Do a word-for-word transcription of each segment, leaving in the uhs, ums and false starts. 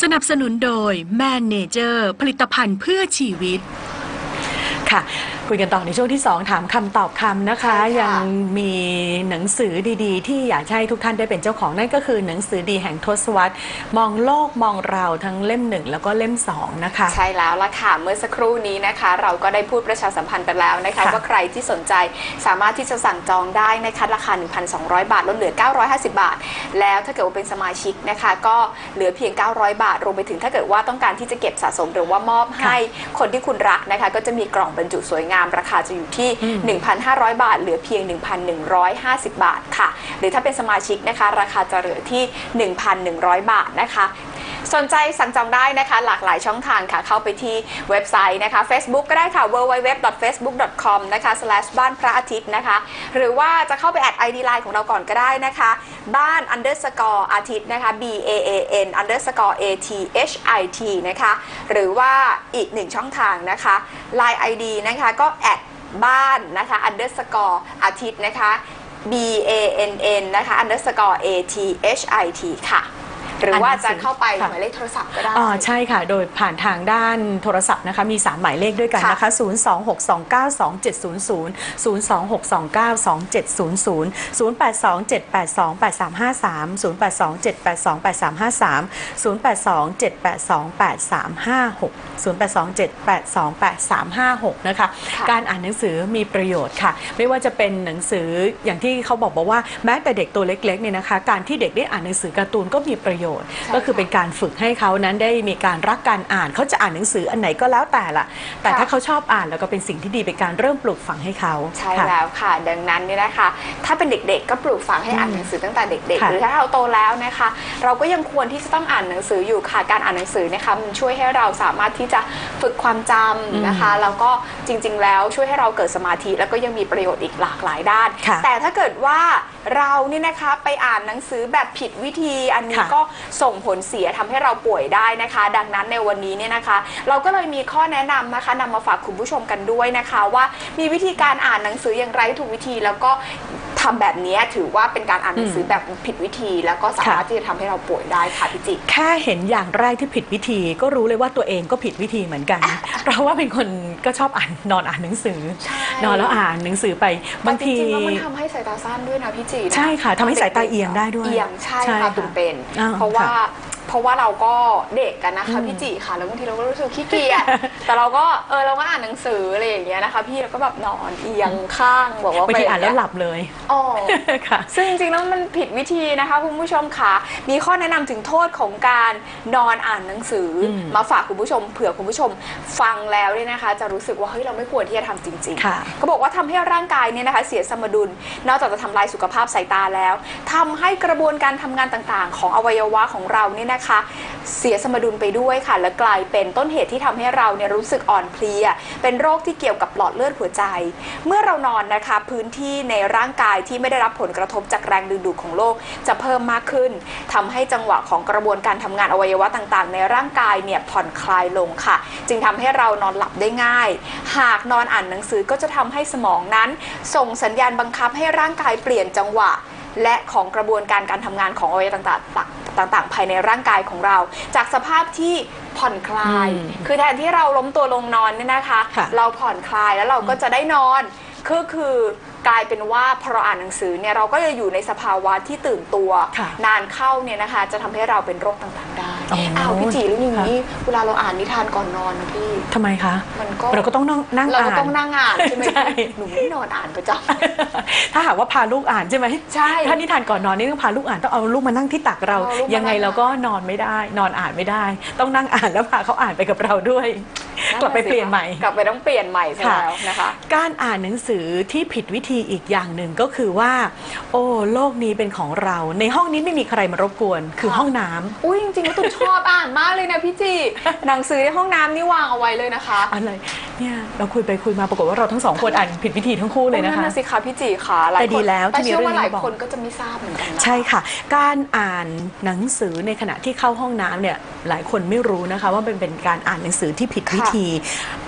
สนับสนุนโดยแมนเนเจอร์ผลิตภัณฑ์เพื่อชีวิตค่ะคุยกันต่อในช่วงที่สองถามคำตอบคำนะคะยังมีหนังสือดีๆที่อยากให้ทุกท่านได้เป็นเจ้าของนั่นก็คือหนังสือดีแห่งทศวรรษมองโลกมองเราทั้งเล่มหนึ่งแล้วก็เล่มสองนะคะใช่แล้วล่ะค่ะเมื่อสักครู่นี้นะคะเราก็ได้พูดประชาสัมพันธ์ไปแล้วนะคะว่าใครที่สนใจสามารถที่จะสั่งจองได้นะคะราคา หนึ่งพันสองร้อย บาทลดเหลือเก้าร้อยห้าสิบบาทแล้วถ้าเกิดว่าเป็นสมาชิกนะคะก็เหลือเพียงเก้าร้อยบาทรวมไปถึงถ้าเกิดว่าต้องการที่จะเก็บสะสมหรือว่ามอบให้คนที่คุณรักนะคะก็จะมีกล่องบรรจุสวยงามราคาจะอยู่ที่ หนึ่งพันห้าร้อย บาทเหลือเพียง หนึ่งพันหนึ่งร้อยห้าสิบ บาทค่ะหรือถ้าเป็นสมาชิกนะคะราคาจะเหลือที่ หนึ่งพันหนึ่งร้อย บาทนะคะสนใจสั่งจองได้นะคะหลากหลายช่องทางค่ะเข้าไปที่เว็บไซต์นะคะ Facebook ก็ได้ค่ะ ดับเบิลยู ดับเบิลยู ดับเบิลยู ดอท เฟซบุ๊ก ดอท คอม นะคะ สแลช บ้านพระอาทิตย์นะคะหรือว่าจะเข้าไปแอด ไอ ดี ไลน์ ของเราก่อนก็ได้นะคะบ้าน underscore อาทิตย์นะคะ B A A N underscore A T H I T นะคะหรือว่าอีกหนึ่งช่องทางนะคะ ไลน์ ไอ ดี นะคะก็แอดบ้านนะคะ underscore อาทิตย์นะคะ B A N N นะคะ underscore A T H I T ค่ะหรือว่าจะเข้าไปหมายเลขโทรศัพท์ก็ได้อ๋อใช่ค่ะโดยผ่านทางด้านโทรศัพท์นะคะมีสามหมายเลขด้วยกันนะคะศูนย์ สอง หก สอง เก้า สอง เจ็ด ศูนย์ ศูนย์ ศูนย์ สอง หก สอง เก้า สอง เจ็ด ศูนย์ ศูนย์ ศูนย์ แปด สอง เจ็ด แปด สอง แปด สาม ห้า สาม ศูนย์ แปด สอง เจ็ด แปด สอง แปด สาม ห้า สาม ศูนย์ แปด สอง เจ็ด แปด สอง แปด สาม ห้า หก ศูนย์ แปด สอง เจ็ด แปด สอง แปด สาม ห้า หกนะคะการอ่านหนังสือมีประโยชน์ค่ะไม่ว่าจะเป็นหนังสืออย่างที่เขาบอกบอกว่าแม้แต่เด็กตัวเล็กๆเนี่ยนะคะการที่เด็กได้อ่านหนังสือการ์ตูนก็มีประโยชน์ก็คือเป็นการฝึกให้เขานั้นได้มีการรักการอ่านเขาจะอ่านหนังสืออันไหนก็แล้วแต่ละแต่ถ้าเขาชอบอ่านแล้วก็เป็นสิ่งที่ดีเป็นการเริ่มปลูกฝังให้เขาใช่แล้วค่ะดังนั้นเนี่ยนะคะถ้าเป็นเด็กๆก็ปลูกฝังให้อ่านหนังสือตั้งแต่เด็กๆหรือถ้าเราโตแล้วนะคะเราก็ยังควรที่จะต้องอ่านหนังสืออยู่ค่ะการอ่านหนังสือนะคะมันช่วยให้เราสามารถที่จะฝึกความจำนะคะแล้วก็จริงๆแล้วช่วยให้เราเกิดสมาธิแล้วก็ยังมีประโยชน์อีกหลากหลายด้านแต่ถ้าเกิดว่าเราเนี่ยนะคะไปอ่านหนังสือแบบผิดวิธีอันนี้ก็ส่งผลเสียทำให้เราป่วยได้นะคะดังนั้นในวันนี้เนี่ยนะคะเราก็เลยมีข้อแนะนำนะคะนำมาฝากคุณผู้ชมกันด้วยนะคะว่ามีวิธีการอ่านหนังสืออย่างไรถูกวิธีแล้วก็ทำแบบนี้ถือว่าเป็นการอ่านหนังสือแบบผิดวิธีแล้วก็สามารถที่จะทำให้เราป่วยได้ค่ะพี่จิแค่เห็นอย่างแรกที่ผิดวิธีก็รู้เลยว่าตัวเองก็ผิดวิธีเหมือนกันเพราะว่าเป็นคนก็ชอบอ่านนอนอ่านหนังสือนอนแล้วอ่านหนังสือไปบางทีจริงๆแล้วมันทำให้สายตาสั้นด้วยนะพี่จิใช่ค่ะทำให้สายตาเอียงได้ด้วยเอียงใช่ค่ะตุ่มเป็นเพราะว่าเพราะว่าเราก็เด็กกันนะคะพี่จิค่ะแล้วบางทีเราก็รู้สึกขี้เกียจแต่เราก็เออเราก็อ่านหนังสืออะไรอย่างเงี้ยนะคะพี่เราก็แบบนอนเอียงข้างบอกว่าบางทีอ่านแล้วหลับเลยอ๋อค่ะซึ่งจริงๆแล้วมันผิดวิธีนะคะคุณผู้ชมค่ะมีข้อแนะนำถึงโทษของการนอนอ่านหนังสือมาฝากคุณผู้ชมเผื่อคุณผู้ชมฟังแล้วเนี่ยนะคะจะรู้สึกว่าเฮ้ยเราไม่ควรที่จะทำจริงๆเขาบอกว่าทำให้ร่างกายเนี่ยนะคะเสียสมดุลนอกจากจะทำลายสุขภาพสายตาแล้วทำให้กระบวนการทำงานต่างๆของอวัยวะของเราเนี่ยนะคะเสียสมดุลไปด้วยค่ะและกลายเป็นต้นเหตุที่ทำให้เราเนี่ยรู้สึกอ่อนเพลียเป็นโรคที่เกี่ยวกับหลอดเลือดหัวใจเมื่อเรานอนนะคะพื้นที่ในร่างกายที่ไม่ได้รับผลกระทบจากแรงดึงดูดของโลกจะเพิ่มมากขึ้นทำให้จังหวะของกระบวนการทำงานอวัยวะต่างๆในร่างกายเนี่ยผ่อนคลายลงค่ะจึงทำให้เรานอนหลับได้ง่ายหากนอนอ่านหนังสือก็จะทำให้สมองนั้นส่งสัญญาณบังคับให้ร่างกายเปลี่ยนจังหวะและของกระบวนการการทำงานของอวัยวะต่างๆต่างๆภายในร่างกายของเราจากสภาพที่ผ่อนคลายคือแทนที่เราล้มตัวลงนอนเนี่ยนะคะเราผ่อนคลายแล้วเราก็จะได้นอนคือคือกลายเป็นว่าพอเราอ่านหนังสือเนี่ยเราก็จะอยู่ในสภาวะที่ตื่นตัวนานเข้าเนี่ยนะคะจะทำให้เราเป็นโรคต่างๆได้อ้าวพี่จีรู้อย่างนี้เวลาเราอ่านนิทานก่อนนอนนะพี่ทำไมคะมันก็เราก็ต้องนั่งอ่านเราก็ต้องนั่งอ่านใช่ไหมหนูไม่นอนอ่านประจำถ้าหากว่าพาลูกอ่านใช่ไหมใช่ถ้านิทานก่อนนอนนี่ต้องพาลูกอ่านต้องเอาลูกมานั่งที่ตักเรายังไงเราก็นอนไม่ได้นอนอ่านไม่ได้ต้องนั่งอ่านแล้วพาเขาอ่านไปกับเราด้วยกลับไปเปลี่ยนใหม่กลับไปต้องเปลี่ยนใหม่ใช่แล้วนะคะการอ่านหนังสือที่ผิดวิธีอีกอย่างหนึ่งก็คือว่าโอ้โลกนี้เป็นของเราในห้องนี้ไม่มีใครมารบกวนคือห้องน้ำอุ้ยจริงๆแล้วตุ๊กชอบอ่านมากเลยนะพี่จีหนังสือในห้องน้ำนี่วางเอาไว้เลยนะคะอะไรเนี่ยเราคุยไปคุยมาปรากฏว่าเราทั้งสองคนอ่านผิดวิธีทั้งคู่เลยนะคะนั่นสิคะพี่จีค่ะแต่ดีแล้วที่มีเรื่องนี้บอกแต่เชื่อว่าหลายคนก็จะไม่ทราบเหมือนกันนะใช่ค่ะการอ่านหนังสือในขณะที่เข้าห้องน้ำเนี่ยหลายคนไม่รู้นะคะว่าเป็นเป็นการอ่านหนังสือที่ผิดวิธี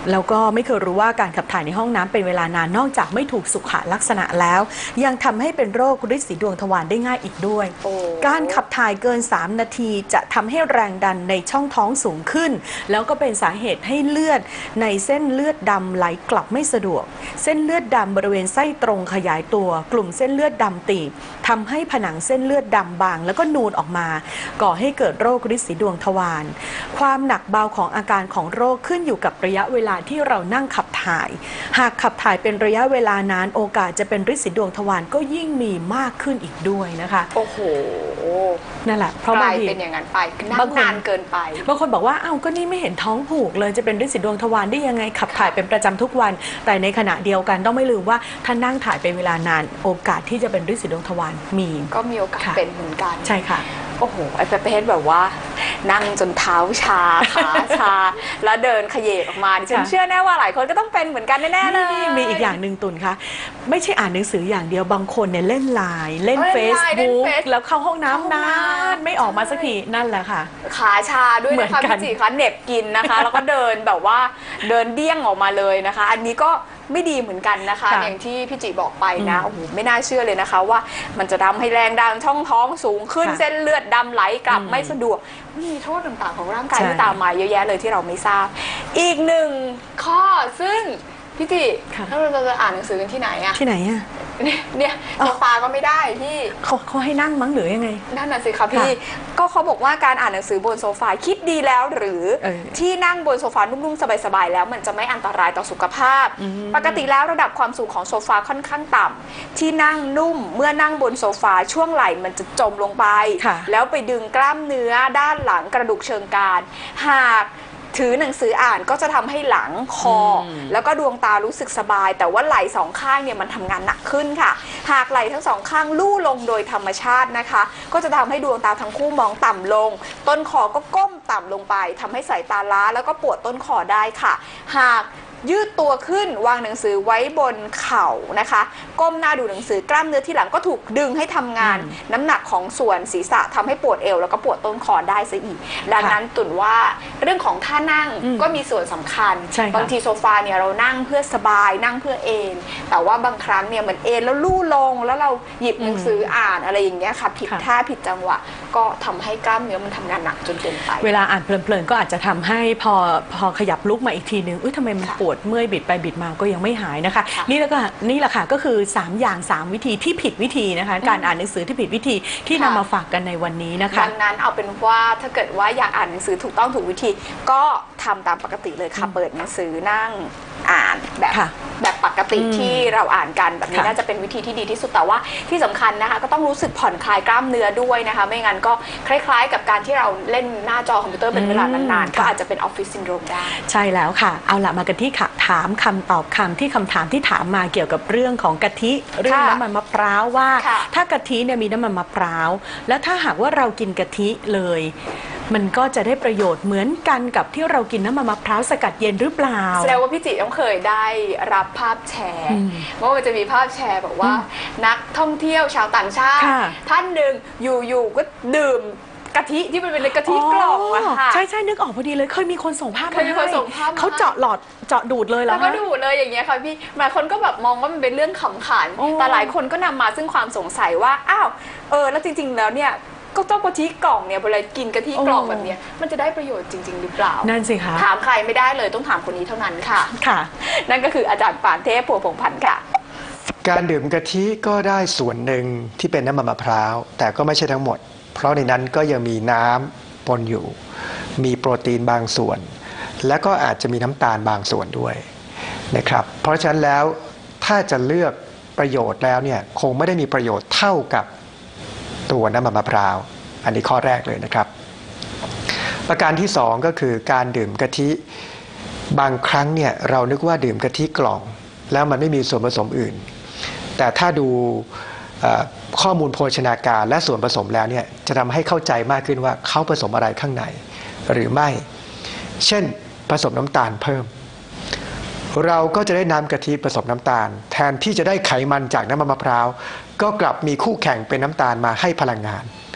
แล้วก็ไม่เคยรู้ว่าการขับถ่ายในห้องน้ำเป็นเวลานานนอกจากไม่ถูกสุขลักษณะแล้วยังทำให้เป็นโรคฤทธิ์สีดวงทวารได้ง่ายอีกด้วยการขับถ่ายเกินสามนาทีจะทำให้แรงดันในช่องท้องสูงขึ้นแล้วก็เป็นสาเหตุให้เลือดในเส้นเลือดดำไหลกลับไม่สะดวกเส้นเลือดดำบริเวณไส้ตรงขยายตัวกลุ่มเส้นเลือดดำตีบทำให้ผนังเส้นเลือดดำบางแล้วก็นูนออกมาก่อให้เกิดโรคฤทธิ์สีดวงทวารความหนักเบาของอาการของโรคขึ้นอยู่กับระยะเวลาที่เรานั่งขับถ่ายหากขับถ่ายเป็นระยะเวลานานโอกาสจะเป็นฤทธิ์สีดวงทวารก็ยิ่งมีมากขึ้นอีกด้วยนะคะโอ้โหนั่นแหละเพราะบางทีเป็นอย่างนั้นไปนั่งนานเกินไปบางคนบอกว่าอ้าวก็นี่ไม่เห็นท้องผูกเลยจะเป็นฤทธิ์สีดวงทวารได้ยังไงขับถ่ายเป็นประจำทุกวันแต่ในขณะเดียวกันต้องไม่ลืมว่าถ้านั่งถ่ายเป็นเวลานานโอกาสที่จะเป็นฤทธิ์สีดวงทวารมีก็มีโอกาสเป็นเหมือนกันใช่ค่ะโอ้โหไอ้ประเภทแบบว่านั่งจนเท้าชาขาชาแล้วเดินขยเยกออกมาดิฉันเชื่อแน่ว่าหลายคนก็ต้องเป็นเหมือนกันแน่ๆเลยมีอีกอย่างหนึ่งตุนคะไม่ใช่อ่านหนังสืออย่างเดียวบางคนเนี่ยเล่นไลน์เล่นเฟซบุ๊กแล้วเข้าห้องน้ำนานไม่ออกมาสักทีนั่นแหละค่ะขาชาด้วยนะคะพี่จีคะเหน็บกินนะคะแล้วก็เดินแบบว่าเดินเดี้ยงออกมาเลยนะคะอันนี้ก็ไม่ดีเหมือนกันนะคะอย่างที่พี่จิบอกไปนะโอ้โหไม่น่าเชื่อเลยนะคะว่ามันจะทำให้แรงดันช่องท้องสูงขึ้นเส้นเลือดดำไหลกลับไม่สะดวกมีโทษต่างๆของร่างกายที่ตามมาเยอะแยะเลยที่เราไม่ทราบอีกหนึ่งข้อซึ่งพี่จิถ้าเราจะอ่านหนังสือกันที่ไหนอะที่ไหนอะเนี่ยโซฟาก็ไม่ได้พี่เขาเขาให้นั่งมั้งหรือยังไงนั่นน่ะสิคะพี่ก็เขาบอกว่าการอ่านหนังสือบนโซฟาคิดดีแล้วหรือที่นั่งบนโซฟานุ่มๆสบายๆแล้วมันจะไม่อันตรายต่อสุขภาพปกติแล้วระดับความสูงของโซฟาค่อนข้างต่ำที่นั่งนุ่มเมื่อนั่งบนโซฟาช่วงไหล่มันจะจมลงไปแล้วไปดึงกล้ามเนื้อด้านหลังกระดูกเชิงกรานหากถือหนังสืออ่านก็จะทำให้หลังคอแล้วก็ดวงตารู้สึกสบายแต่ว่าไหล่สองข้างเนี่ยมันทำงานหนักขึ้นค่ะหากไหล่ทั้งสองข้างลู่ลงโดยธรรมชาตินะคะก็จะทำให้ดวงตาทั้งคู่มองต่ำลงต้นคอก็ก้มต่ำลงไปทำให้สายตาล้าแล้วก็ปวดต้นคอได้ค่ะหากยืดตัวขึ้นวางหนังสือไว้บนเข่านะคะก้มหน้าดูหนังสือกล้ามเนื้อที่หลังก็ถูกดึงให้ทำงานน้ำหนักของส่วนศีรษะทำให้ปวดเอวแล้วก็ปวดต้นคอได้ซะอีกดังนั้นตุ่นว่าเรื่องของท่านั่งก็มีส่วนสำคัญบางทีโซฟาเนี่ยเรานั่งเพื่อสบายนั่งเพื่อเอนแต่ว่าบางครั้งเนี่ยเหมือนเอนแล้วลู่ลงแล้วเราหยิบหนังสืออ่านอะไรอย่างเงี้ยค่ะผิดท่าผิดจังหวะก็ทำให้กล้ามเนื้อมันทำงานหนักจนเกินไปเวลาอ่านเพลินๆก็อาจจะทำให้พอพอขยับลุกมาอีกทีนึงอุ้ยทำไมมันปวดเมื่อยบิดไปบิดมาก็ยังไม่หายนะคะนี่แล้วก็นี่แหละค่ะก็คือสามอย่างสามวิธีที่ผิดวิธีนะคะการอ่านหนังสือที่ผิดวิธีที่นำมาฝากกันในวันนี้นะคะดังนั้นเอาเป็นว่าถ้าเกิดว่าอยากอ่านหนังสือถูกต้องถูกวิธีก็ทำตามปกติเลยค่ะเปิดหนังสือนั่งอ่านแบบแบบปกติที่เราอ่านกันแบบนี้น่าจะเป็นวิธีที่ดีที่สุดแต่ว่าที่สำคัญนะคะก็ต้องรู้สึกผ่อนคลายกล้ามเนื้อด้วยนะคะไม่งั้นก็คล้ายๆกับการที่เราเล่นหน้าจอคอมพิวเตอร์เป็นเวลานานๆก็อาจจะเป็นออฟฟิศซินโดรมได้ใช่แล้วค่ะเอาละมากันที่ถามคำตอบคำที่คำถามที่ถามมาเกี่ยวกับเรื่องของกะทิเรื่องน้ำมันมะพร้าวว่าถ้ากะทิเนี่ยมีน้ำมันมะพร้าวแล้วถ้าหากว่าเรากินกะทิเลยมันก็จะได้ประโยชน์เหมือนกันกับที่เรากินน้ำมันมะพร้าวสกัดเย็นหรือเปล่าแสดงว่าพี่จิต้องเคยได้รับภาพแชร์ว่ามันจะมีภาพแชร์บอกว่านักท่องเที่ยวชาวต่างชาติท่านหนึ่งอยู่ๆก็ดื่มกะทิที่มันเป็นกะทิกล่องอะค่ะใช่ใช่นึกออกพอดีเลยเคยมีคนส่งภาพมาให้เขาเจาะหลอดเจาะดูดเลยแล้วก็ดูดเลยอย่างเงี้ยค่ะพี่บางคนก็แบบมองว่ามันเป็นเรื่องขำขันแต่หลายคนก็นำมาซึ่งความสงสัยว่าอ้าวเออแล้วจริงๆแล้วเนี่ยก็ต้องกะทิกล่องเนี่ยเวลากินกะทิกล่องแบบนี้มันจะได้ประโยชน์จริงๆหรือเปล่านั่นสิคะถามใครไม่ได้เลยต้องถามคนนี้เท่านั้นค่ะค่ะนั่นก็คืออาจารย์ปานเทพผัวพงพันธ์ค่ะการดื่มกะทิก็ได้ส่วนหนึ่งที่เป็นน้ำมันมะพร้าวแต่ก็ไม่ใช่ทั้งหมดเพราะในนั้นก็ยังมีน้ำปนอยู่มีโปรตีนบางส่วนและก็อาจจะมีน้ำตาลบางส่วนด้วยนะครับเพราะฉะนั้นแล้วถ้าจะเลือกประโยชน์แล้วเนี่ยคงไม่ได้มีประโยชน์เท่ากับตัวน้ำมันมะพร้าวอันนี้ข้อแรกเลยนะครับประการที่สองก็คือการดื่มกะทิบางครั้งเนี่ยเรานึกว่าดื่มกะทิกล่องแล้วมันไม่มีส่วนผสมอื่นแต่ถ้าดูข้อมูลโภชนาการและส่วนผสมแล้วเนี่ยจะทำให้เข้าใจมากขึ้นว่าเขาผสมอะไรข้างในหรือไม่เช่นผสมน้ำตาลเพิ่มเราก็จะได้น้ำกะทิผสมน้ำตาลแทนที่จะได้ไขมันจากน้ำมันมะพร้าวก็กลับมีคู่แข่งเป็นน้ำตาลมาให้พลังงาน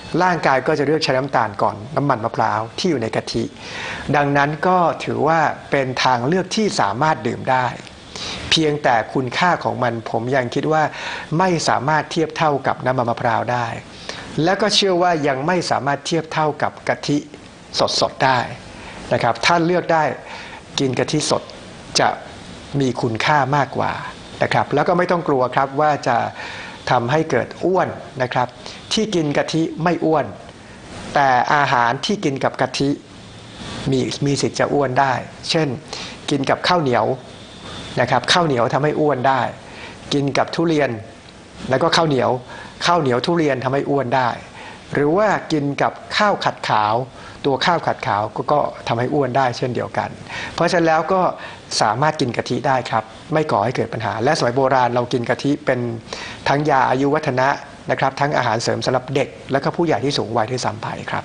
ร่างกายก็จะเลือกใช้น้ำตาลก่อนน้ำมันมะพร้าวที่อยู่ในกะทิ ดังนั้นก็ถือว่าเป็นทางเลือกที่สามารถดื่มได้เพียงแต่คุณค่าของมันผมยังคิดว่าไม่สามารถเทียบเท่ากับน้ำมันมะพร้าวได้และก็เชื่อว่ายังไม่สามารถเทียบเท่ากับกะทิสดๆได้นะครับถ้าเลือกได้กินกะทิสดจะมีคุณค่ามากกว่านะครับแล้วก็ไม่ต้องกลัวครับว่าจะทำให้เกิดอ้วนนะครับที่กินกะทิไม่อ้วนแต่อาหารที่กินกับกะทิมีมีสิทธิ์จะอ้วนได้เช่นกินกับข้าวเหนียวนะครับข้าวเหนียวทำให้อ้วนได้กินกับทุเรียนแล้วก็ข้าวเหนียวข้าวเหนียวทุเรียนทำให้อ้วนได้หรือว่ากินกับข้าวขัดขาวตัวข้าวขัดขาวก็ก็ทำให้อ้วนได้เช่นเดียวกันเพราะฉะนั้นแล้วก็สามารถกินกะทิได้ครับไม่ก่อให้เกิดปัญหาและสมัยโบราณเรากินกะทิเป็นทั้งยาอายุวัฒนะนะครับทั้งอาหารเสริมสำหรับเด็กและก็ผู้ใหญ่ที่สูงวัยด้วยซ้ำไปครับ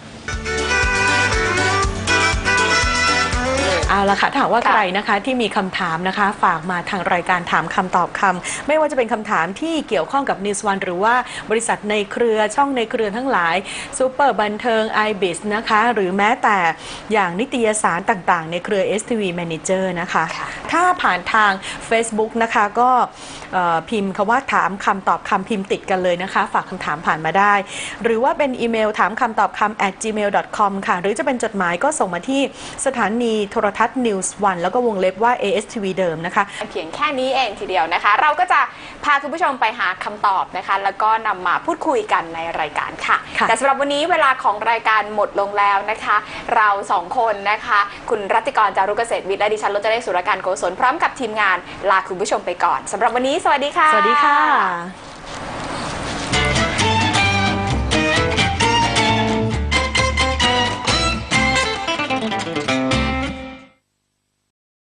เอาละค่ะถามว่าใครนะคะที่มีคำถามนะคะฝากมาทางรายการถามคำตอบคำไม่ว่าจะเป็นคำถามที่เกี่ยวข้องกับ News One หรือว่าบริษัทในเครือช่องในเครือทั้งหลายซูเปอร์บันเทิง ไอ บิ เอส นะคะหรือแม้แต่อย่างนิตยสารต่างๆในเครือ เอส ที วี Manager นะคะถ้าผ่านทาง Facebook นะคะก็พิมพ์คำว่าถามคำตอบคำพิมพ์ติดกันเลยนะคะฝากคำถามผ่านมาได้หรือว่าเป็นอีเมลถามคำตอบคำ แอท จีเมล ดอท คอม ค่ะหรือจะเป็นจดหมายก็ส่งมาที่สถานีโทรทัศน์ News One แล้วก็วงเล็บว่า เอ เอส ที วี เดิมนะคะเพียงแค่นี้เองทีเดียวนะคะเราก็จะพาคุณผู้ชมไปหาคำตอบนะคะแล้วก็นำมาพูดคุยกันในรายการค่ะแต่สำหรับวันนี้เวลาของรายการหมดลงแล้วนะคะเราสองคนนะคะคุณรัตติกร จารุเกษตรวิทย์และดิฉันรจเรศ สุรการโกศลพร้อมกับทีมงานลาคุณผู้ชมไปก่อนสำหรับวันนี้สวัสดีค่ะสวัสดีค่ะ